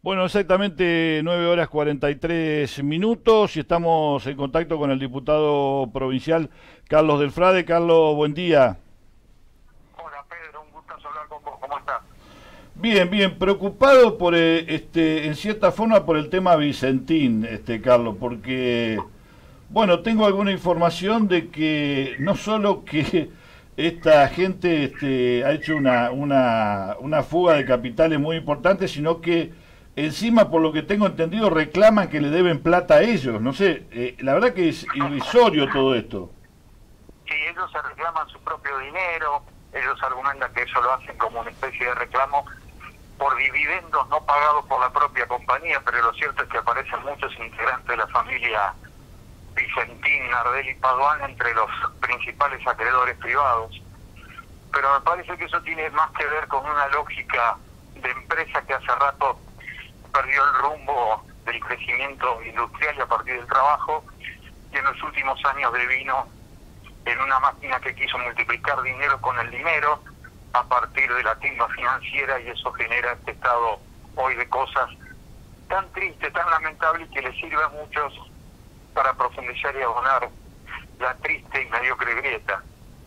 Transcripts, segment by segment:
Bueno, exactamente 9 horas 43 minutos y estamos en contacto con el diputado provincial Carlos Delfrade. Carlos, buen día. Hola Pedro, un gusto hablar con vos, ¿cómo estás? Bien, bien, preocupado por en cierta forma por el tema Vicentín, Carlos, porque bueno, tengo alguna información de que no solo que esta gente ha hecho una fuga de capitales muy importante, sino que encima, por lo que tengo entendido, reclaman que le deben plata a ellos. No sé, la verdad que es irrisorio todo esto. Sí, ellos se reclaman su propio dinero, ellos argumentan que eso lo hacen como una especie de reclamo por dividendos no pagados por la propia compañía, pero lo cierto es que aparecen muchos integrantes de la familia Vicentín, Nardelli y Paduan entre los principales acreedores privados. Pero me parece que eso tiene más que ver con una lógica de empresa que hace rato perdió el rumbo del crecimiento industrial y a partir del trabajo, y en los últimos años devino en una máquina que quiso multiplicar dinero con el dinero a partir de la timba financiera, y eso genera este estado hoy de cosas tan triste, tan lamentable, y que le sirve a muchos para profundizar y abonar la triste y mediocre grieta.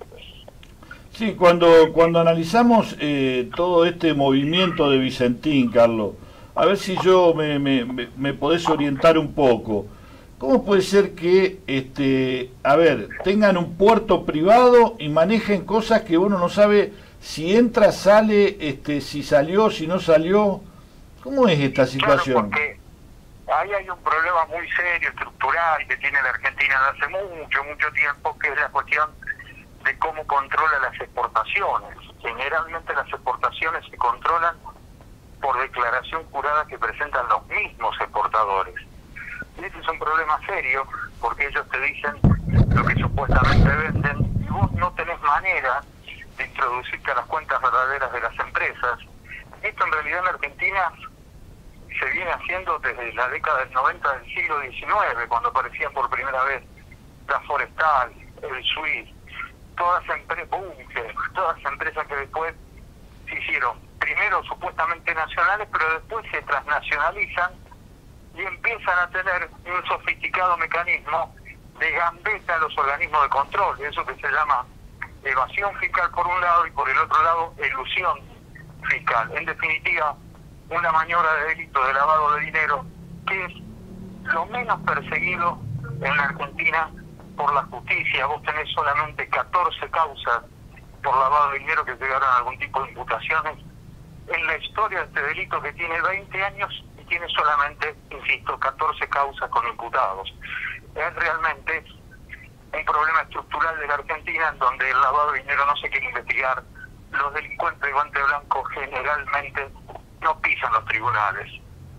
Sí, cuando analizamos todo este movimiento de Vicentín, Carlos, a ver si yo me podés orientar un poco. ¿Cómo puede ser que, a ver, tengan un puerto privado y manejen cosas que uno no sabe si entra, sale, si salió, si no salió? ¿Cómo es esta situación? Claro, porque ahí hay un problema muy serio, estructural, que tiene la Argentina desde hace mucho tiempo, que es la cuestión de cómo controla las exportaciones. Generalmente las exportaciones se controlan por declaración jurada que presentan los mismos exportadores. Y ese es un problema serio, porque ellos te dicen lo que supuestamente venden, y vos no tenés manera de introducirte a las cuentas verdaderas de las empresas. Esto en realidad en Argentina se viene haciendo desde la década del 90 del siglo XIX, cuando aparecían por primera vez la Forestal, el Suiz, todas todas empresas que después se hicieron primero supuestamente nacionales, pero después se transnacionalizan y empiezan a tener un sofisticado mecanismo de gambeta a los organismos de control, eso que se llama evasión fiscal por un lado y por el otro lado elusión fiscal. En definitiva, una maniobra de delito de lavado de dinero que es lo menos perseguido en la Argentina por la justicia. Vos tenés solamente 14 causas por lavado de dinero que llegaron a algún tipo de imputaciones en la historia de este delito, que tiene 20 años y tiene solamente, insisto, 14 causas con imputados. Es realmente un problema estructural de la Argentina, en donde el lavado de dinero no se quiere investigar. Los delincuentes de guante blanco generalmente no pisan los tribunales.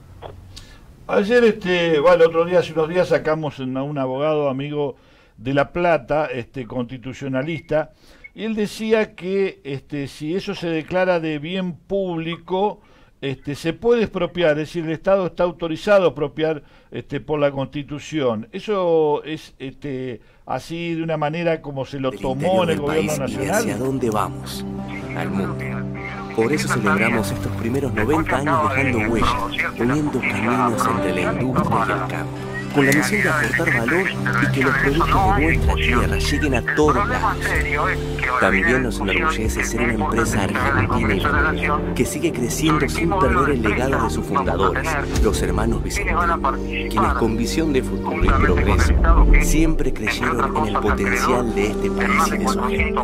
Ayer, bueno, otro día, hace unos días sacamos a un abogado amigo de La Plata, constitucionalista, y él decía que si eso se declara de bien público, se puede expropiar, es decir, el Estado está autorizado a expropiar por la Constitución. Eso es así de una manera como se lo tomó en el gobierno nacional. ¿Hacia dónde vamos? Al mundo. Por eso celebramos estos primeros 90 años dejando huellas, poniendo caminos entre la industria y el campo, con la misión de aportar valor y que los productos de nuestra tierra lleguen a todos lados. También nos enorgullece ser una empresa argentina y familiar, que sigue creciendo sin perder el legado de sus fundadores, los hermanos Vicentín, quienes con visión de futuro y progreso siempre creyeron en el potencial de este país y de su gente.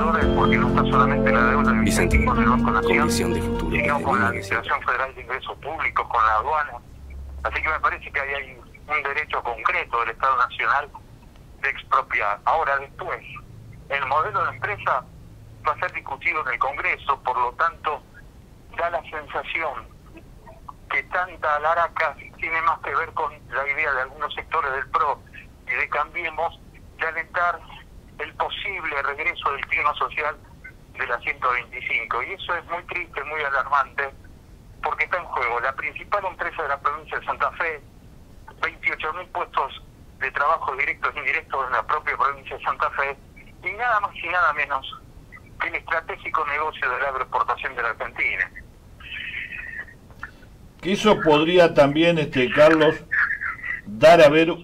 Vicentín, con visión de futuro. Sino con la Administración Federal de Ingresos Públicos, con la aduana. Así que me parece que ahí hay un derecho concreto del Estado Nacional de expropiar. Ahora, después, el modelo de empresa va a ser discutido en el Congreso, por lo tanto, da la sensación que tanta alaraca tiene más que ver con la idea de algunos sectores del PRO y de Cambiemos de alentar el posible regreso del clima social de la 125. Y eso es muy triste, muy alarmante, porque está en juego la principal empresa de la provincia de Santa Fe, 28.000 puestos de trabajo directos e indirectos en la propia provincia de Santa Fe, y nada más y nada menos que el estratégico negocio de la agroexportación de la Argentina. que eso podría también, Carlos, dar a ver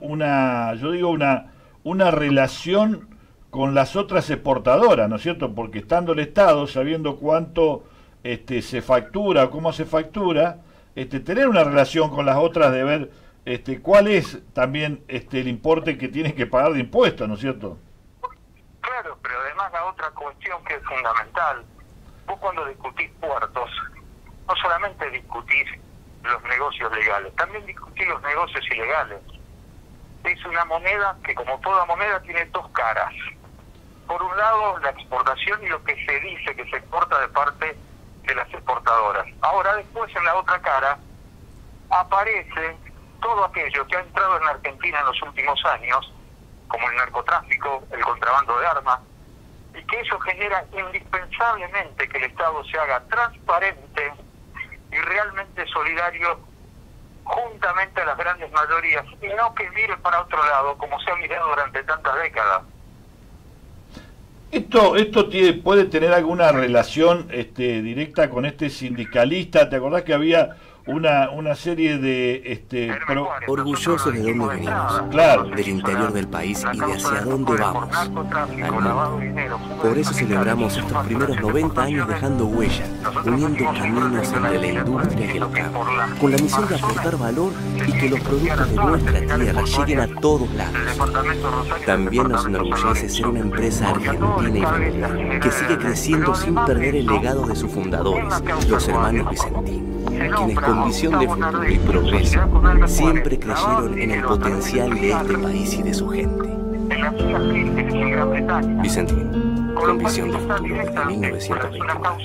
una relación con las otras exportadoras, ¿no es cierto? Porque estando el Estado, sabiendo cuánto se factura, cómo se factura, tener una relación con las otras de ver cuál es también el importe que tienen que pagar de impuestos, ¿no es cierto? Claro, pero además la otra cuestión que es fundamental, vos cuando discutís puertos, no solamente discutís los negocios legales, también discutís los negocios ilegales. Es una moneda que, como toda moneda, tiene dos caras. Por un lado, la exportación y lo que se dice que se exporta de parte de las exportadoras. Ahora, después, en la otra cara, aparece todo aquello que ha entrado en la Argentina en los últimos años, como el narcotráfico, el contrabando de armas, y que eso genera indispensablemente que el Estado se haga transparente y realmente solidario juntamente a las grandes mayorías, y no que mire para otro lado, como se ha mirado durante tantas décadas. Esto puede tener alguna relación directa con este sindicalista. ¿Te acordás que había una serie de orgullosos de dónde venimos, claro, del interior del país y de hacia dónde vamos, al mundo? Por eso celebramos estos primeros 90 años dejando huella, uniendo caminos entre la industria y el campo, con la misión de aportar valor y que los productos de nuestra tierra lleguen a todos lados. También nos enorgullece ser una empresa argentina y familiar que sigue creciendo sin perder el legado de sus fundadores, los hermanos Vicentín, quienes con visión de futuro y progreso siempre creyeron en el potencial de este país y de su gente. Vicentín, con visión de futuro desde 1929.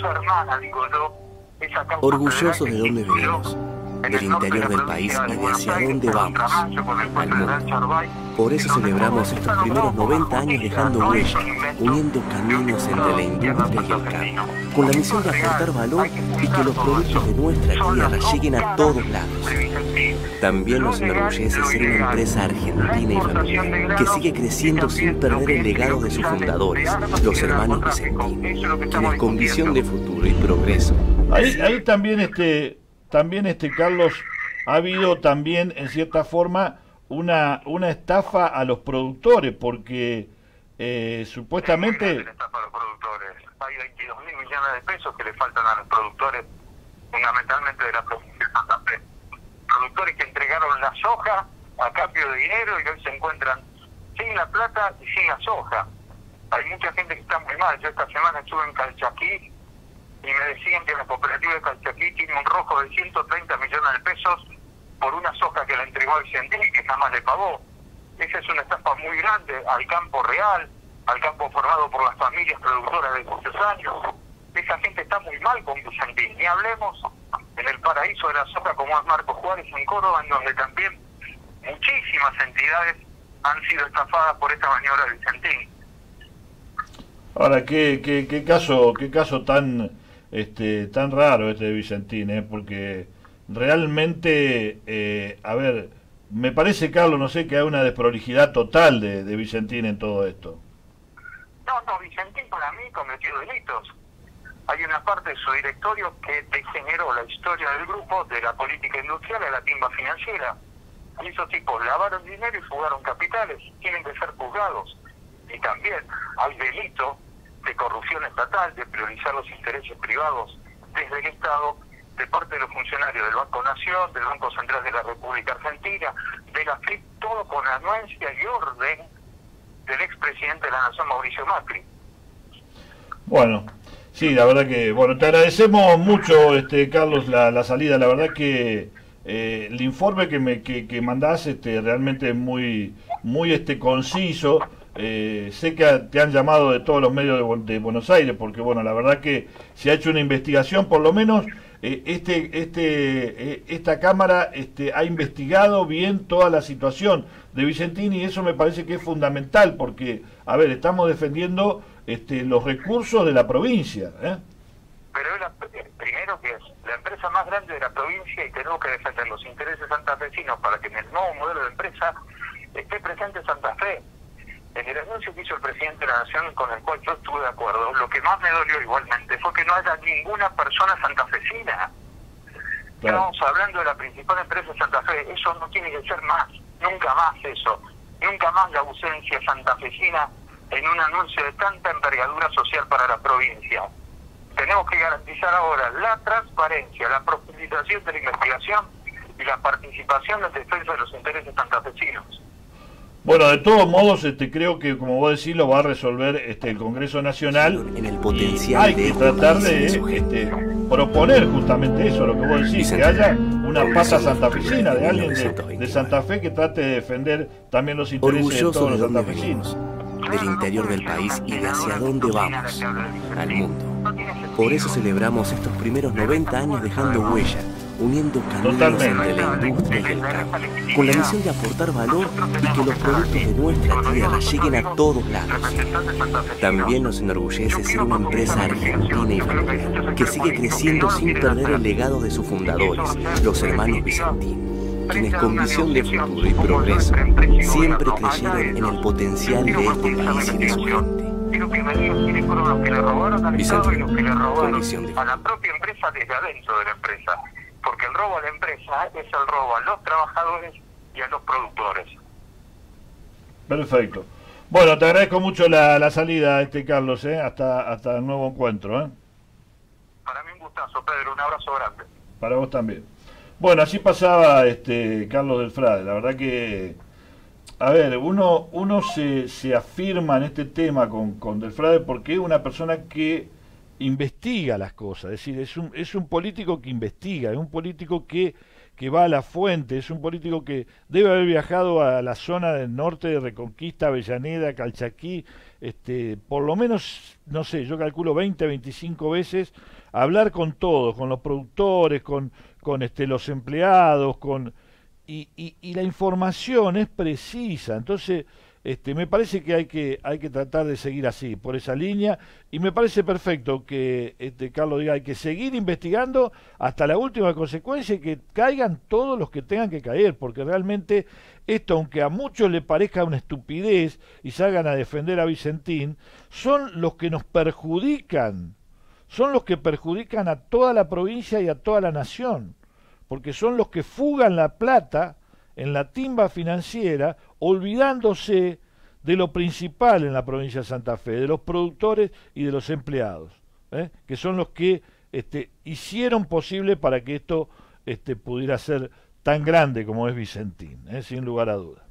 Orgullosos de dónde venimos, del interior del país y de hacia dónde vamos, al mundo. Por eso celebramos estos primeros 90 años dejando huella, uniendo caminos entre la industria y el campo, con la misión de aportar valor y que los productos de nuestra tierra lleguen a todos lados. También nos enorgullece ser una empresa argentina y familiar que sigue creciendo sin perder el legado de sus fundadores, los hermanos Vicentín, quienes con visión de futuro y progreso. Ahí también Carlos, ha habido también en cierta forma una estafa a los productores, porque supuestamente estafa a los productores. Hay 22.000 millones de pesos que le faltan a los productores, fundamentalmente de la provincia de Santa Fe. Productores que entregaron la soja a cambio de dinero y hoy se encuentran sin la plata y sin la soja. Hay mucha gente que está muy mal. Yo esta semana estuve en Calchaquí y me decían que la cooperativa de Calchaquí tiene un rojo de 130 millones de pesos por una soja que le entregó a Vicentín y que jamás le pagó. Esa es una estafa muy grande al campo real, al campo formado por las familias productoras de muchos años. Esa gente está muy mal con Vicentín. Ni hablemos en el paraíso de la soja como es Marcos Juárez en Córdoba, en donde también muchísimas entidades han sido estafadas por esta maniobra de Vicentín. Ahora, qué caso tan raro de Vicentín, porque realmente, a ver, me parece, Carlos, no sé, que hay una desprolijidad total de Vicentín en todo esto. No, Vicentín para mí cometió delitos. Hay una parte de su directorio que degeneró la historia del grupo de la política industrial a la timba financiera. Y esos tipos lavaron dinero y fugaron capitales, tienen que ser juzgados. Y también hay delito de corrupción estatal, de priorizar los intereses privados desde el Estado, de parte de los funcionarios del Banco Nación, del Banco Central de la República Argentina, de la FIP, todo con anuencia y orden del expresidente de la Nación, Mauricio Macri. Bueno, sí, la verdad que, te agradecemos mucho, Carlos, la salida. La verdad que el informe que mandás realmente es muy conciso. Sé que te han llamado de todos los medios de Buenos Aires, porque la verdad que se ha hecho una investigación, por lo menos esta Cámara ha investigado bien toda la situación de Vicentín, y eso me parece que es fundamental, porque, a ver, estamos defendiendo los recursos de la provincia. Pero primero que es la empresa más grande de la provincia y tenemos que defender los intereses santafesinos para que en el nuevo modelo de empresa esté presente Santa Fe. En el anuncio que hizo el presidente de la Nación, con el cual yo estuve de acuerdo, lo que más me dolió igualmente fue que no haya ninguna persona santafesina. Estamos hablando de la principal empresa de Santa Fe. Eso no tiene que ser más, nunca más eso. Nunca más la ausencia santafesina en un anuncio de tanta envergadura social para la provincia. Tenemos que garantizar ahora la transparencia, la profundización de la investigación y la participación en defensa de los intereses santafesinos. Bueno, de todos modos, creo que, como vos decís, lo va a resolver el Congreso Nacional. En el potencial hay que tratar de proponer justamente eso, lo que vos decís, que haya una pata santafesina de alguien de Santa Fe que trate de defender también los intereses de todos los santafesinos. Del interior del país y de hacia dónde vamos, al mundo. Por eso celebramos estos primeros 90 años dejando huella, uniendo caminos entre la industria y el campo, con la misión de aportar valor y que los productos de nuestra tierra lleguen a todos lados. También nos enorgullece ser una empresa argentina y familiar, que sigue creciendo sin perder el legado de sus fundadores, los hermanos Vicentín, quienes con visión de futuro y progreso siempre creyeron en el potencial de este país y de su gente. Quiero que me digan quiénes fueron los que le robaron al Estado y los que le robaron de... a la propia empresa desde adentro de la empresa. Porque el robo a la empresa es el robo a los trabajadores y a los productores. Perfecto. Bueno, te agradezco mucho la salida, Carlos, hasta el nuevo encuentro. Para mí un gustazo, Pedro, un abrazo grande. Para vos también. Bueno, así pasaba Carlos del Frade. La verdad que, a ver, uno se afirma en este tema con del Frade porque es una persona que investiga las cosas, es decir, es un político que investiga, es un político que va a la fuente, es un político que debe haber viajado a la zona del norte de Reconquista, Avellaneda, Calchaquí, por lo menos, no sé, yo calculo 20, 25 veces, a hablar con todos, con los productores, con los empleados, y la información es precisa. Entonces me parece que hay que tratar de seguir así, por esa línea, y me parece perfecto que Carlos diga, hay que seguir investigando hasta la última consecuencia y que caigan todos los que tengan que caer, porque realmente esto, aunque a muchos le parezca una estupidez y salgan a defender a Vicentín, son los que nos perjudican, son los que perjudican a toda la provincia y a toda la nación, porque son los que fugan la plata en la timba financiera, olvidándose de lo principal en la provincia de Santa Fe, de los productores y de los empleados, que son los que hicieron posible para que esto pudiera ser tan grande como es Vicentín, sin lugar a dudas.